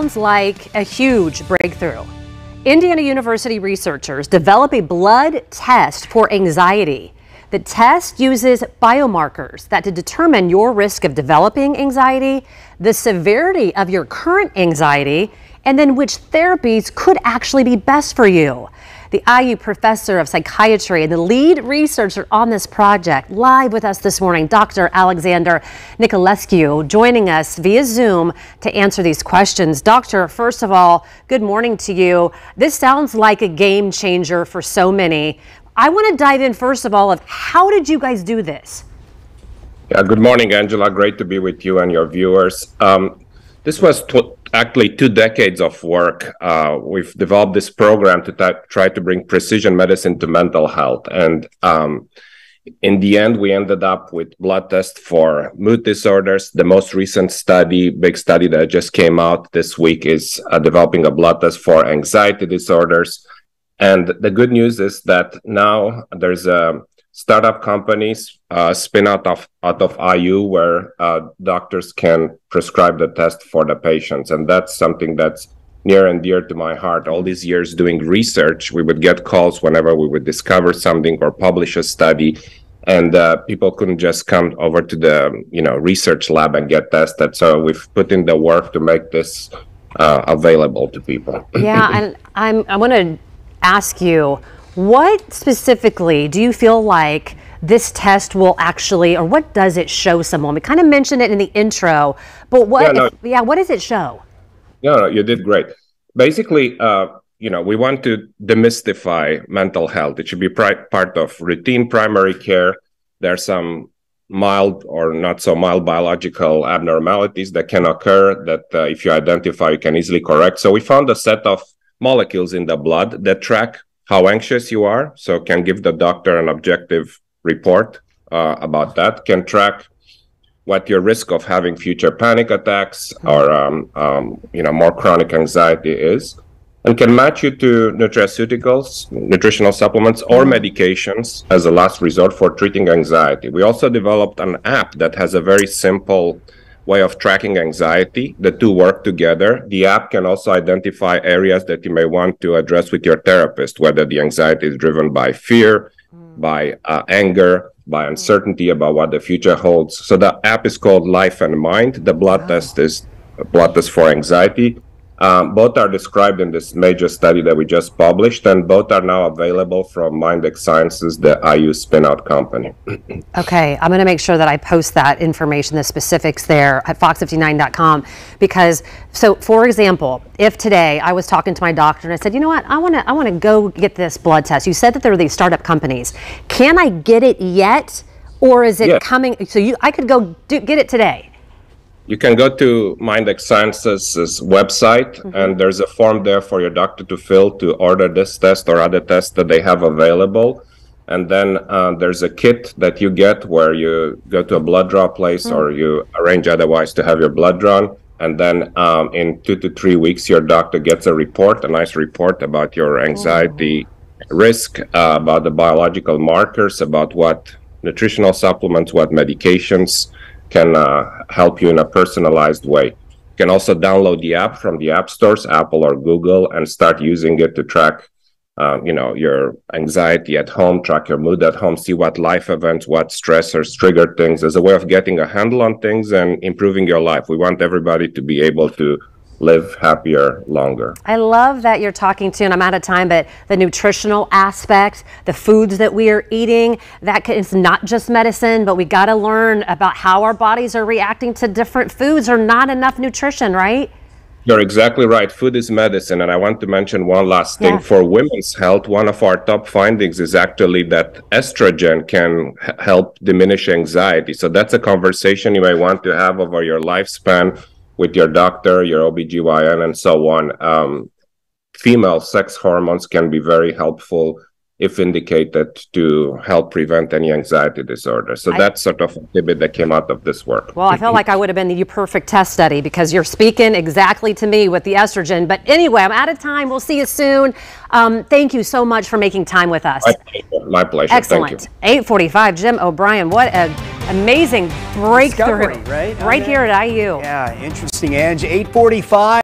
sounds like a huge breakthrough. Indiana University researchers develop a blood test for anxiety. The test uses biomarkers that to determine your risk of developing anxiety, the severity of your current anxiety, and then which therapies could actually be best for you. The IU Professor of Psychiatry and the lead researcher on this project, live with us this morning, Dr. Alexander Niculescu, joining us via Zoom to answer these questions. Doctor, first of all, good morning to you. This sounds like a game changer for so many. I want to dive in, first of all, of how did you guys do this? Yeah, good morning, Angela. Great to be with you and your viewers. This was actually 2 decades of work. We've developed this program to try to bring precision medicine to mental health. And in the end, we ended up with blood tests for mood disorders. The most recent study, big study that just came out this week, is developing a blood test for anxiety disorders. And the good news is that now there's a startup companies spin out of IU where doctors can prescribe the test for the patients. And that's something that's near and dear to my heart. All these years doing research, we would get calls whenever we would discover something or publish a study, and people couldn't just come over to the research lab and get tested. So we've put in the work to make this available to people. Yeah, and I want to ask you, what specifically do you feel like this test will actually, or what does it show someone? We kind of mentioned it in the intro, but what does it show? No, you did great. Basically, we want to demystify mental health. It should be part of routine primary care. There are some mild or not so mild biological abnormalities that can occur that if you identify, you can easily correct. So we found a set of molecules in the blood that track how anxious you are, so can give the doctor an objective report about that, can track what your risk of having future panic attacks or more chronic anxiety is, and can match you to nutraceuticals, nutritional supplements, or medications as a last resort for treating anxiety. We also developed an app that has a very simple way of tracking anxiety. The two work together. The app can also identify areas that you may want to address with your therapist, whether the anxiety is driven by fear, by anger, by uncertainty about what the future holds. So the app is called Life and Mind. The blood test is a blood test for anxiety. Both are described in this major study that we just published, and both are now available from Mindex Sciences, the IU spin-out company. Okay, I'm going to make sure that I post that information, the specifics there at fox59.com, because, so for example, if today I was talking to my doctor and I said, you know what, I want to go get this blood test. You said that there were these startup companies. Can I get it yet, or is it coming? So I could go get it today. You can go to Mindex Sciences' website, and there's a form there for your doctor to fill to order this test or other tests that they have available. And then there's a kit that you get where you go to a blood draw place or you arrange otherwise to have your blood drawn. And then in 2 to 3 weeks, your doctor gets a report, a nice report about your anxiety risk, about the biological markers, about what nutritional supplements, what medications can help you in a personalized way. You can also download the app from the app stores, Apple or Google, and start using it to track your anxiety at home, track your mood at home, see what life events, what stressors trigger things, as a way of getting a handle on things and improving your life. We want everybody to be able to live happier longer. I love that you're talking to, and I'm out of time, but the nutritional aspect, the foods that we are eating, it's not just medicine, but we got to learn about how our bodies are reacting to different foods or not enough nutrition, right? You're exactly right. Food is medicine. And I want to mention one last thing. For women's health, one of our top findings is actually that estrogen can help diminish anxiety. So that's a conversation you may want to have over your lifespan with your doctor, your OBGYN, and so on. Female sex hormones can be very helpful if indicated to help prevent any anxiety disorder. So that's sort of a tidbit that came out of this work. Well, I felt like I would have been the perfect test study because you're speaking exactly to me with the estrogen. But anyway, I'm out of time. We'll see you soon. Thank you so much for making time with us. My pleasure. Excellent. Thank you. 8:45, Jim O'Brien. What an amazing breakthrough. Discovery, right? Right here at IU. Yeah, interesting, Ange. 8:45.